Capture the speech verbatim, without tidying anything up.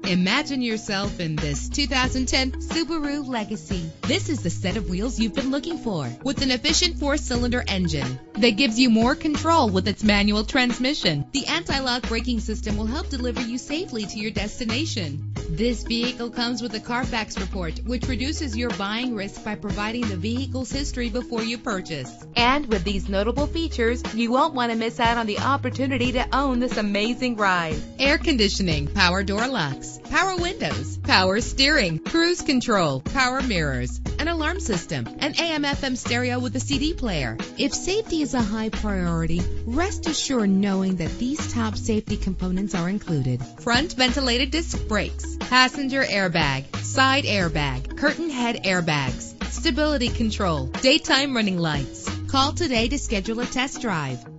Imagine yourself in this two thousand ten Subaru Legacy. This is the set of wheels you've been looking for, with an efficient four-cylinder engine that gives you more control with its manual transmission. The anti-lock braking system will help deliver you safely to your destination. This vehicle comes with a Carfax report, which reduces your buying risk by providing the vehicle's history before you purchase. And with these notable features, you won't want to miss out on the opportunity to own this amazing ride. Air conditioning, power door locks, power windows, power steering, cruise control, power mirrors, an alarm system, an A M F M stereo with a C D player. If safety is a high priority, rest assured knowing that these top safety components are included: front ventilated disc brakes, passenger airbag, side airbag, curtain head airbags, stability control, daytime running lights. Call today to schedule a test drive.